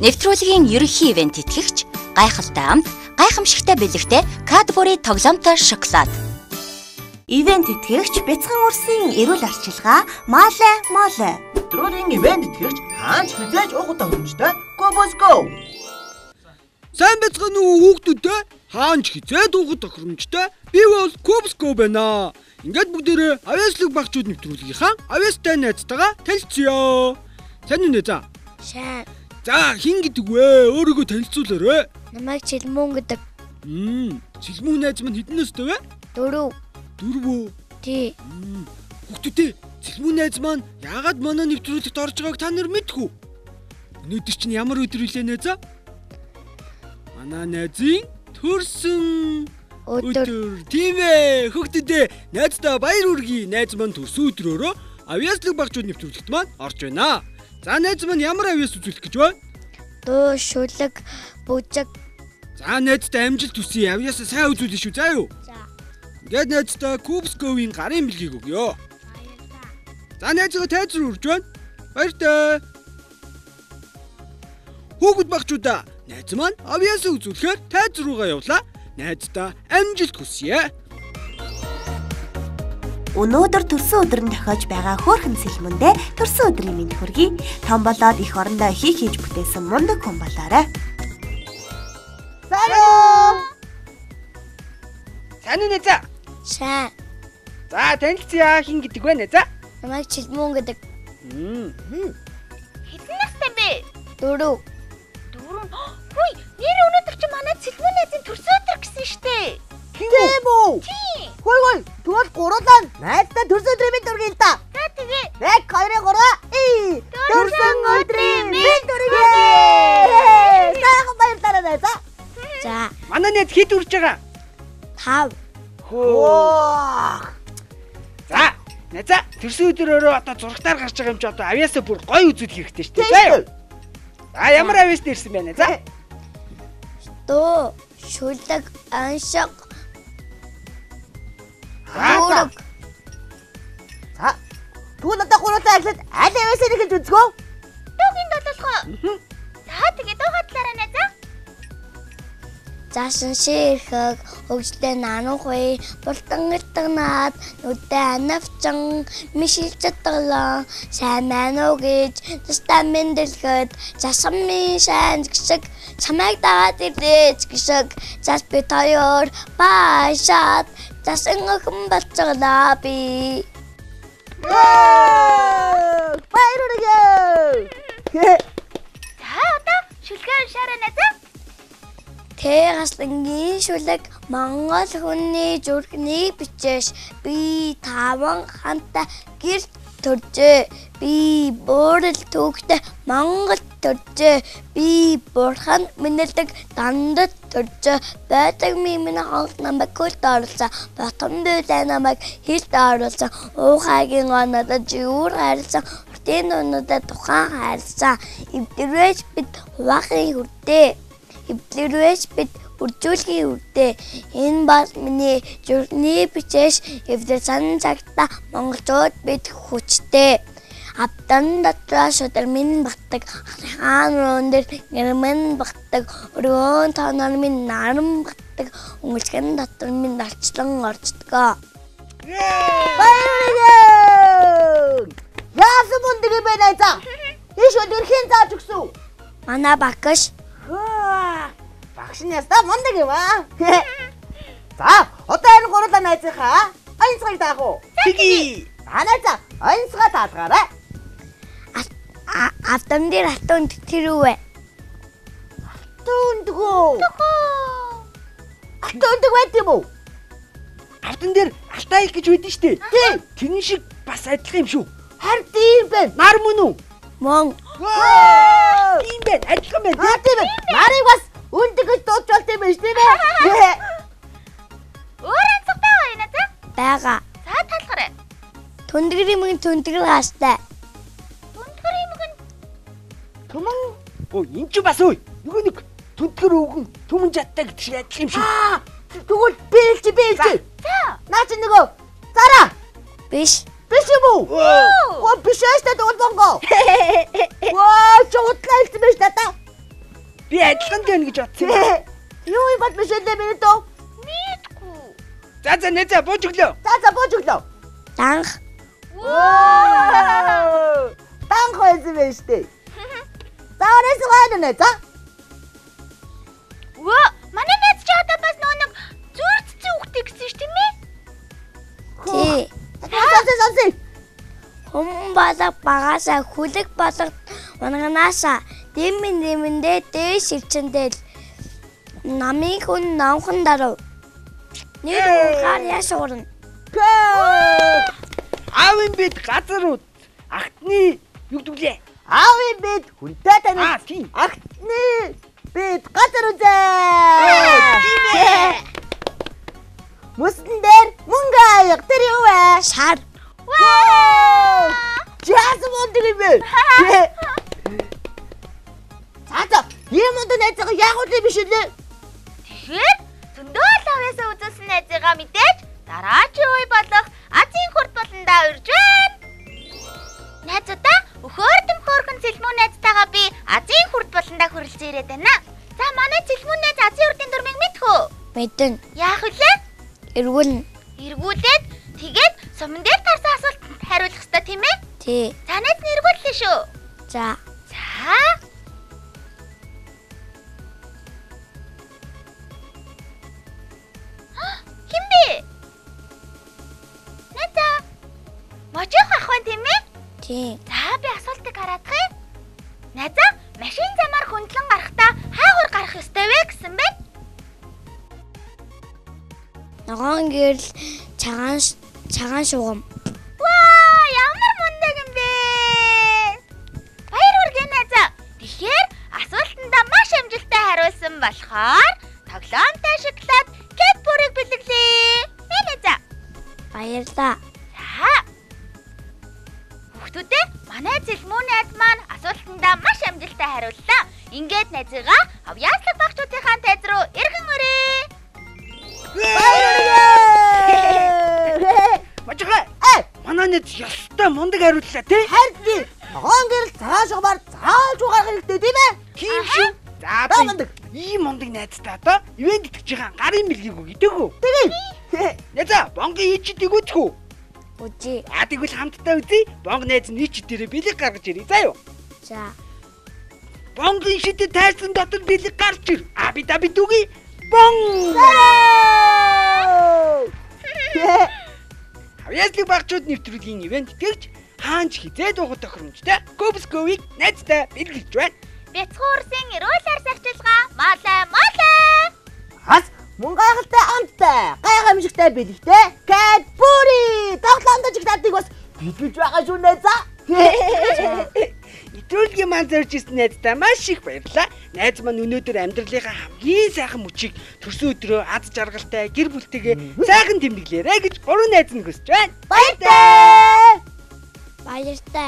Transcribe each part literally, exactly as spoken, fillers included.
Нэвтрүүлгийн ерөнхий ивент итгэгч гайхалтай амт, гайхамшигтай бэлэгтэй Cadbury тоглоомтой шоколад. Ивент итгэгч бяцхан үрсийн эрүүл арчилгаа Мале Моле. Нэвтрүүлгийн ивент итгэгч хаач хизээж уух тохиромжтой Go. Сайн бяцхан уу хүүхдүүдээ хаач хизээд уух тохиромжтой би бол Go байна. Ингээд бүгдээрээ авьяаслаг багчууд нэвтрүүлгийнхаа авьяастай найзтайгаа танилцъя. Сайн уу нэ за? Сайн. За хин гэдэг вэ? Өөрийгөө танилцуулаарай. Намайг Чилмүүн гэдэг. Мм, Чилмүүн найз минь хэдэн настай вэ? Дөрөв. Дөрөв. Тий. Хүүхдүүдээ Чилмүүн найз маань яагаад манай нэвтрүүлэгт орж байгааг та нар мэдэх үү? Өнөөдөр чинь ямар өдөр вэ найзаа? Манай найзын төрсөн өдөр. Тийм ээ. Хүүхдүүдээ найздаа баяр хүргэе. Найз маань төрсөн өдрөөрөө авьяаслаг багчууд нэвтрүүлэгт маань орж байна. За найз маань ямар авьяас үзүүлэх гэж байна? Дуу, шүлэг, бүжиг. За найздаа амжилт хүсье. Авьяасаа сайн үзүүлнэ шүү. За юу? За. Ингээд найздаа Go-ийн гарын бэлгийг өгье. За найзгаа тайзруу урж байна. Баяртай. Хүүхэд багчуудаа найз маань авьяасаа үзүүлэхээр тайзруугаа явуулаа. Найздаа амжилт хүсье. Өнөөдөр төрсөн өдөр нь тохиож байгаа хөөрхөн сэлмэндээ төрсөн өдрийн мэнд хүргэе. Том болоод их орондоо хийх хийж бүтээсэн мундаг хүн болоорой. Сайн уу? Сайн уу найзаа? Сайн. За танилцъя. Хин гэдэг вэ найзаа? Намайг Чилмүүн гэдэг. Мм. Хэдэн настай бэ? Дөрөв. Дөрөв. Хүй, нэр өнөөдөр чи манай Цэлмүүн найзын төрсөн өдөр гэсэн штэ. Тийм үү? Тийм. Хой хой, тэгвэл гурлаа найздаа төрсөн өдрийн мэнд хүргэе л та. За тэгээ. Нэг хоёрын гурав. Ий. Төрсөн өдрийн мэнд хүргэе. Сайхан баярлалаа найзаа. За. Манай найз хэд үрж байгаа? Тав. Хөө. За, найзаа төрсөн өдрөөрөө одоо зурагтаар гарч байгаа юм чи одоо авьяасаа бүр гоё үзүүлэх хэрэгтэй шүү дээ. За юу? За ямар авьяас нэрсэн бэ найзаа? Дуу, шүлэг, аншиг. За. За. Түн одоо гурлаа ажиллаад аль авьяасаа нэг хэлж үзгөө. Дуугийн доололгоо. За тэгээ дуугаа талаараа найзаа. Заасан ширхэг, хөгжлөө нанухой, бултан иртгнаад, нүдэ анавчан, мишилчэд таглан, сайн байна уу гэж, тастаа мэндэлхэд, засан минь сайн гişэг, чамайг дагаад ирлээ гişэг, зас би тоёр, баашаад, засан охин болцоглаа би. Баяр хүргэе. За одоо шүлгээ уншаарай найзаа. Тэгаслангийн шүлэг Монгол хүний зүрхний бичээс би таван хамтаа гэрт төржээ. Би бүрэл түүхтэй Монгол төржээ. Би бурхан минэлдэг дандад төржээ. Байдаг минь хонх намайг хөлт оруулсан. Ботом дүүлээ намайг хилт оруулсан. Уухайгийн онодод жиур хайрлсан. Хүртийн өнөдө тухайн хайрлсан. Эвдэрвэж бид хуваахын хүртээ. Эвдлэрвэж бид үржүүлгийн үрдээ. Энэ бол миний зүрхний бичээс эвдэрсэн цагта монголчууд бид хүчтэй. Абдан дотроо шудар минь батдаг. Хаан өндөр гэрмэн батдаг. Өргөн тоонор минь наран батдаг. Өнгөлгөн дотор минь алчлан орчдгоо. Баяр! Яасан мундаг юм бэ найзаа? Иш өдөрхийн зааж өгсөн. Манай багш Багш нэстэ мундаг юм аа. За, одоо энэ гурлаа найзынхаа онцгойг таах уу? Хиги. Анаа онцгой таалгаарай. автан дээр хатунд тэрвэ. Түндгөө. Түндг байт юм уу? Автан дээр алтаа их гэж байдэн штэ. Тийм. Тэрэн шиг бас адилхан юм шүү. Харин тийм байна. Нар мөн үү? Мон. Тийм байна. Адилхан байна. Аа тийм байна. Нарыг бас үндэг гэж дуудж болт юм биш тийм ээ. Өөр онцгой байна найзаа. Бага. За талхаарай. Түндгэрийн мөн түндгэр хаастай. Түндгэр юм гэн. Түмэн. Оо энэ ч бас ой. Нөгөө нэг түндгэр өгөн түмэн жаттай гэдэг шиг адилхан юм шүү. Аа тэгвэл бэлч бэлч. За. Наа чи нөгөө зараа. Биш. Биш юм уу? Оо биш ээ дуулбонго. Ваа чуудлаа хэлсэн байж та. Би адилхан дээ гэж бодсон юм. Юу юм бол биш ээ миний дөө. Мэдгүй. За за нэ за бууж өглөө. За за бууж өглөө. Данх. Вау! Данх байсан байж тээ. За орос гайд нэ за. Өө, манай найз чи одоо бас нөө нэг зүрцсэн үхтэй гэсэн ш тийм ээ? Тий. Сонсоо сонсоо. Хүм балга багасаа хүлэг балга унганаасаа дэмэн дэмэндээ дээш ивчэндээ намын хүн намхан дарав. Нэр ухаар яшуурна. Аавын бид газар агтны юу гэдвүлээ? Аавын бид хүнтэй тань. Аа тийм. Агтны бид газар үзээ. Тийм ээ. Мөсөн дээр мөнгө аяг тэр юу вэ? Шар. Вау! Жаас мундаг юм бэ? За за, ийм мундаг найзгаа яг үгүй биш үү? Тэгэхээр зөндөө лавьяасаа үзүүлсэн найзыгаа мэдээж дараагийн үе болох Азийн хурд болондоо урьж байна. Найзуудаа өхөөрдөм хөөрхөн цэлмүү найзтайгаа би Азийн хурд болондоо хүрэлцэн ирээд байна. За манай цэлмүү найз Азийн хурдын дурмыг мэдэх үү? Мэдэн. Яах вүлээ? Эргүүлнэ. Эргүүлээд тэгээд суман дээр тарсан асуултанд хариулах ёстой тийм ээ? Тий. За найз нь эргүүллээ шүү. За. За. Хин бэ? Найзаа. Можих ах вэ тийм ээ? Тий. За би асуултыг хараадах юм. Найзаа, машин замаар хөндлөн гарахдаа хаагур гарах ёстой вэ гэсэн бэ? Ногоон гэрэл цагаан цагаан шугам. Ваа, ямар мундаг юм бэ? Баяр хүргэе найзаа. Тэгэхээр асуултандаа маш амжилттай хариулсан болохоор тоглоомтой шоколад Cadbury-г бэлэглэе. Тэ найзаа. Баярлаа. За. Хүүхдүүдээ манай цэлмүү найз маань асуултандаа маш амжилттай хариуллаа. Ингээд найзыгаа авьяаслаг багчуудынхаа тайз руу эргэн өрөө. Мажгаа. Э, Манай найз ёстой мундаг хариуллаа тий. харин ногоон гэрэл цагаан шугамар зааж угаах хэрэгтэй тийм ээ? Тийм шүү. За За би мундаг. ийм мундаг найзтай одоо ивент итгэж байгаа гарын бэлгийг өгье дэгүү. Тэгээ. Найзаа, бонгийн ичид игүүчих үү? Үжи. Аа тэгвэл хамтдаа үзье. Бонг найз нь ичид дээрээ бэлэг гаргаж ирээ. За юу. За. Бонгийн шидэд тайрсан дотор бэлэг гарч ир. А би да би дүгий. Бон! Авьяаслаг багчууд нэвтрүүлгийн ивент итгэж хаанч хизээд уух тохиромжтой Кобсковыг найзтай бэлгэлж байна. Бяцхан урсын эрүүл арс арчилгаа малай малай. Хас мөн гайхалтай амттай гайхамшигтай бэлэгтэй Cadbury тоглоомд жигтаадыг бас бэлгэлж байгаа шүү найзаа. Нэвтрүүлгийн маань зорж ирсэн найзтай маш их баярлалаа. Найз маань өнөөдөр амьдралынхаа хамгийн сайхан мөчийг төрсөн өдрөө аз жаргалтай гэр бүлтэйгээ сайхан тэмдэглээрэй гэж гурван найз нь хүсэж байна. Баяртай. Баяртай.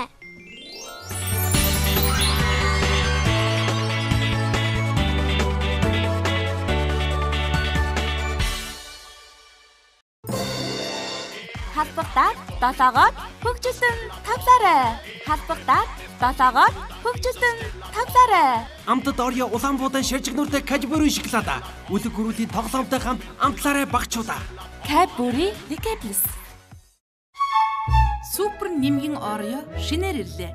Халбагтаад долоогоор хөгжилтөн тавлаарай. Халбагтаад долоогоор хөгжилтөн тавлаарай. Амтд орё Улаанбуудын ширжигнүүртэй Cadbury шоколада. Үлэг гөрүүлийн тоглоомтой хамт амтлаарай багчуудаа. Cadbury Recaples. Супер нэмгэн орё шинээр ирлээ.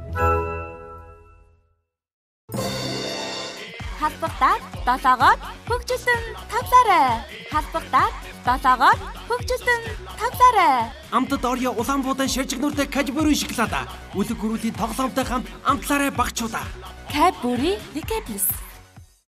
Халбагтаад долоогоор хөгжилтөн тавлаарай. Халбагтаад долоогоор хөгжилтөн тавлаарай. Амтд орё Улаанбуудын ширжигнүүртэй Cadbury шоколада. Үлэг гөрүүлийн тоглоомтой хамт амтлаарай багчуудаа. Cadbury Recaples.